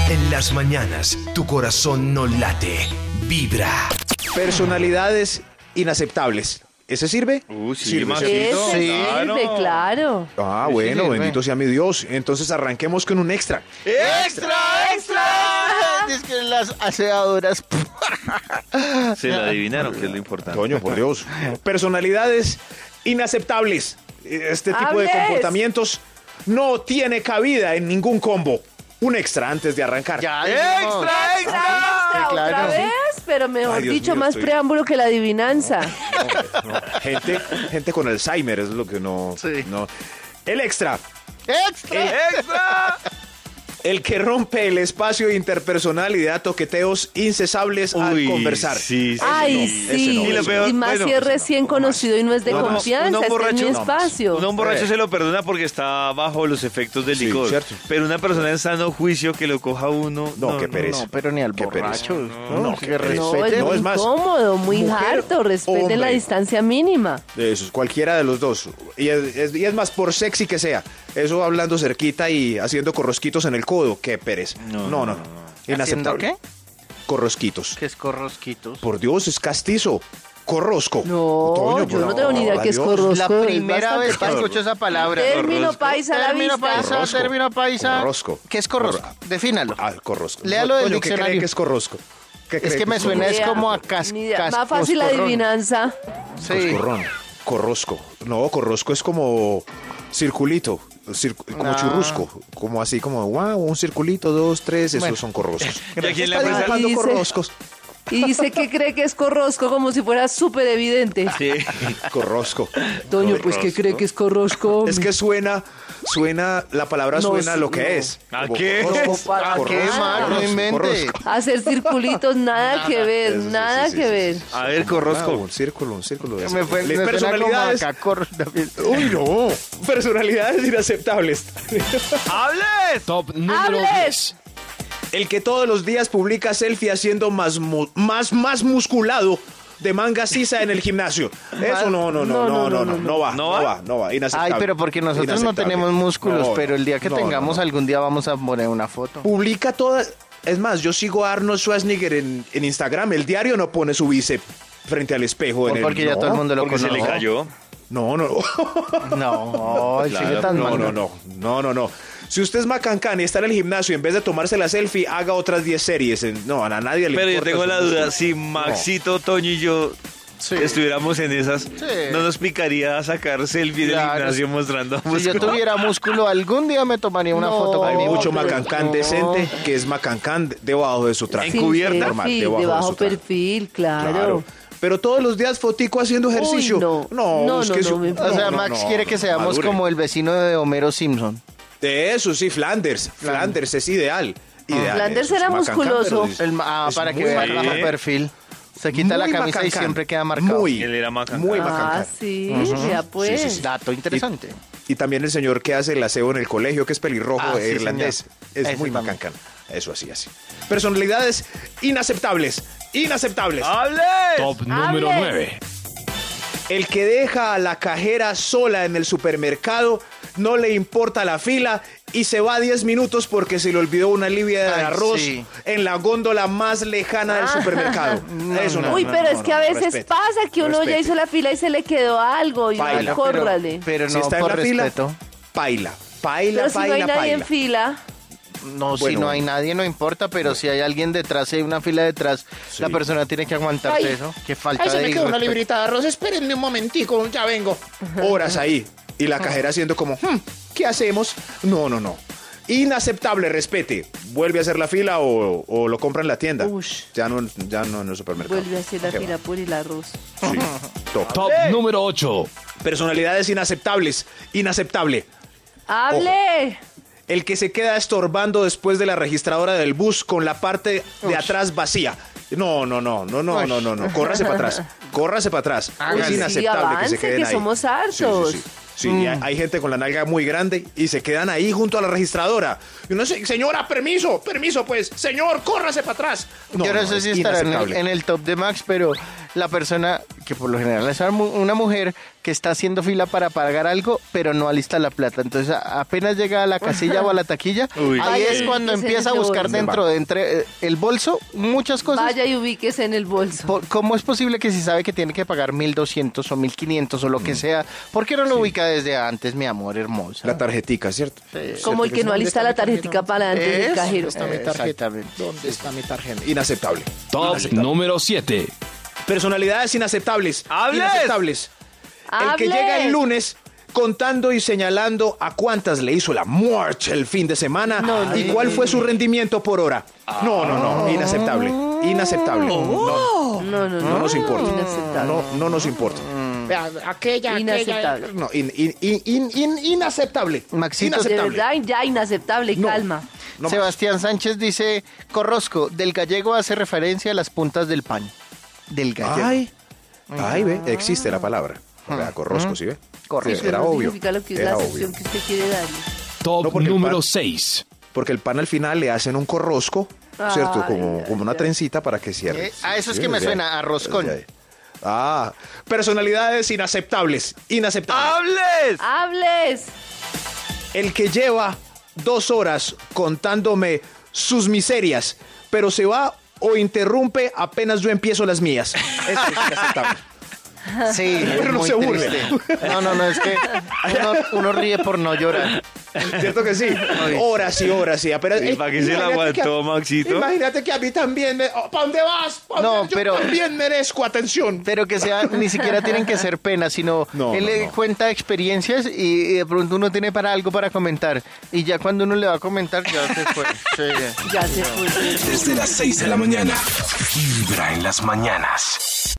En las mañanas, tu corazón no late, vibra. Personalidades inaceptables. ¿Ese sirve? Sí, ¿Sirve? Maxito. Sirve, claro. Ah, Sí, bueno, sirve. bendito sea mi Dios. Entonces arranquemos con un extra. ¡Extra, extra! Es que las aseadoras. Se la adivinaron, que es lo importante. Toño, por Dios. Personalidades inaceptables. Este tipo de ¡Hables! comportamientos no tiene cabida en ningún combo. Un extra antes de arrancar. Ya, Extra, claro. otra vez, pero mejor Ay, Dios dicho, mío, más estoy- preámbulo que la adivinanza. Gente con Alzheimer es lo que no. Sí. no. El extra. ¡Extra! El que rompe el espacio interpersonal y da toqueteos incesables al conversar. Sí, sí. Ay, ese sí. no, Y lo peor, Y más bueno, si es ese no, recién conocido y no es de No, no, confianza, uno está en mi borracho, no, espacio. Un borracho se lo perdona porque está bajo los efectos del Sí, licor. cierto. Pero una persona en sano juicio que lo coja uno. No, qué pereza. No, pero ni al Qué borracho. pereza. No, qué que pereza. No, respete. es No, muy es más, incómodo, muy mujer, harto. Respeten la hombre. distancia mínima. De esos, cualquiera de los dos. Y es más, por sexy que sea. Eso hablando cerquita y haciendo corrosquitos en el codo. Qué pereza. No. ¿Haciendo Inaceptable. qué? Corrosquitos. ¿Qué es corrosquitos? Por Dios, es castizo. Corrosco. No, Toño, yo por no tengo ni idea favor, qué es adiós. corrosco. La es primera bastante vez que fácil. escucho esa palabra. Término Corrosco. paisa a la Término vista. paisa, Corrosco. término paisa. Corrosco. ¿Qué es corrosco? Defínalo. Ah, corrosco. Léalo del Toño, ¿qué cree diccionario. que es corrosco? ¿Qué Es cree que me es suena Ni es idea, como a ni idea. Más fácil la coscorrón. adivinanza. Sí. Coscorrón. Corrosco. No, corrosco es como circulito. Como Ah. churrusco. Como así, como wow, un circulito, 2, 3, esos Bueno. son corroscos. ¿Y a quién le Está pasa? dibujando Dice- corroscos. Y dice que cree que es corrosco como si fuera súper evidente. Sí. Corrosco. Toño, pues que cree que es corrosco. Es que suena, la palabra No, suena a lo que no. es. ¿A Como qué? corrosco, ¿A corrosco, qué, Max? No corrosco, invente. corrosco. Hacer circulitos, nada que ver, Eso sí, nada sí, que sí, ver. sí, sí. A ver, Como, corrosco. un círculo. Me suena como Personalidades. a también. Uy, no. Personalidades inaceptables. ¡Hables! Top número ¡Hables! 10. El que todos los días publica selfie haciendo más musculado de manga sisa en el gimnasio. Eso no va. Inaceptable. Ay, pero porque nosotros no Inaceptable. tenemos músculos, No, pero el día que no, tengamos no. algún día vamos a poner una foto. Publica todas. Es más, yo sigo a Arnold Schwarzenegger en Instagram. El diario no pone su bíceps frente al espejo. Porque ya todo el mundo lo Porque se conoce. le cayó. No. No, Claro, sigue tan mal. No. Si usted es macancán y está en el gimnasio, en vez de tomarse la selfie, haga otras 10 series. No, a nadie le Pero yo importa tengo su la duda, músculo. si Maxito, Toño y yo Sí. estuviéramos en esas, no nos picaría sacar selfie del Claro. gimnasio mostrando Si yo músculo. tuviera músculo, algún día me tomaría una No. foto Hay conmigo. mucho pero macancán no. decente que es macancán debajo de su traje. Encubierta. Normal, Sí, debajo de de bajo su traje. perfil, claro. Pero todos los días fotico haciendo ejercicio. Uy, no, es que no, me- O sea, no, Max no, quiere que seamos madure. como el vecino de Homero Simpson. De eso, sí, Flanders es ideal. Flanders eso, es era macancán, musculoso. pero es Para que muy vean bajo bien. perfil. Se quita la muy camisa y macancán. siempre queda marcado. Él era macancán. muy Ah, macancán. sí, ya pues. Sí, sí, sí. Dato interesante. Y también el señor que hace el aseo en el colegio, que es pelirrojo Ah, sí, irlandés. señor. Es Ese muy también. macancán. Eso así. Personalidades inaceptables. ¡Hables! Top número Hable. 9. El que deja a la cajera sola en el supermercado, no le importa la fila y se va 10 minutos porque se le olvidó una libia de Ay, arroz sí. en la góndola más lejana del supermercado. Eso no. Uy, no, pero no, es que no, a veces respete, pasa que uno ya respete. hizo la fila y se le quedó algo y Baila, uno córrale. Pero Si no está en por la fila, respeto. Paila. Pero si no hay nadie en fila, No, si Bueno, no hay nadie no importa, pero si hay alguien detrás, si hay una fila detrás, la persona tiene que aguantarse Ay. eso. Qué falta Ay, se de me quedó una respeto. librita de arroz. Espérenme un momentico, ya vengo. Horas ahí. Y la cajera haciendo como, ¿qué hacemos? No. Inaceptable, respete. ¿Vuelve a hacer la fila o lo compra en la tienda? Ush. Ya no en el supermercado. vuelve a hacer la Qué fila por el arroz. Sí. Top. Top número 8. Personalidades inaceptables. Inaceptable. ¡Hable! El que se queda estorbando después de la registradora del bus con la parte de atrás vacía. No. Córrase para atrás. Es Hágale. inaceptable que se avance, queden que ahí. somos hartos. Sí, hay gente con la nalga muy grande y se quedan ahí junto a la registradora. Y uno dice, señora, permiso, pues. Señor, córrase para atrás. Yo no sé es si estará inaceptable. en el top de Max, pero la persona que por lo general es una mujer que está haciendo fila para pagar algo, pero no alista la plata. Entonces apenas llega a la casilla o a la taquilla, ahí es cuando empieza a buscar dentro de entre el bolso muchas cosas. Vaya y ubíquese en el bolso. ¿Cómo es posible que si sabe que tiene que pagar 1.200 o 1.500 o lo que sea, por qué no lo ubica desde antes, mi amor hermosa? La tarjetica, ¿cierto? Sí. Como el que no alista la tarjetica para antes del cajero. ¿Dónde está mi tarjeta? Inaceptable. Top número 7. Personalidades inaceptables. ¡Hables! Inaceptables. El que llega el lunes contando y señalando a cuántas le hizo la muerte el fin de semana y cuál fue su rendimiento por hora. No, inaceptable. Inaceptable. No nos importa. Inaceptable. No nos importa. Aquella. Inaceptable. No, inaceptable. Maxito, De verdad, ya inaceptable, No. calma. No más. Sebastián Sánchez dice, Corrosco, del gallego hace referencia a las puntas del pan. Del gallego. Ay, ve, existe la palabra. Vea, corrosco, ¿sí ve? Correcto. Sí, era Eso no obvio. significa lo que es Era la obvio. sección que usted quiere darle. Top No, porque el número pan- 6. Porque el pan al final le hacen un corrosco, ¿cierto? Ay, Como una trencita para que cierre. Eso es que me desde suena a roscón. desde ahí. Personalidades inaceptables. Inaceptables. ¡Hables! ¡Hables! El que lleva 2 horas contándome sus miserias, pero se va o interrumpe apenas yo empiezo las mías. Eso es inaceptable. Sí, Pero no muy se burle. triste. No, es que uno ríe por no llorar. ¿Cierto que sí? Horas y horas y apenas... ¿Y para qué se la aguantó, Maxito? Imagínate que a mí también ¿para dónde vas? No, Yo pero- también merezco atención. Pero que sea, ni siquiera tienen que ser penas, sino No, él no, le no. cuenta experiencias y de pronto uno tiene algo para comentar. Y ya cuando uno le va a comentar, ya se fue. Sí. Ya se fue. Desde las 6 de la mañana. Vibra en las mañanas.